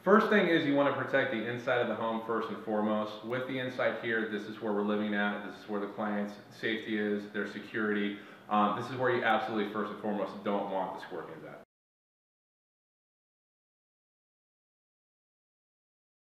First thing is you want to protect the inside of the home first and foremost. With the inside here, this is where we're living at. This is where the client's safety is, their security. This is where you absolutely first and foremost don't want the scorpions at.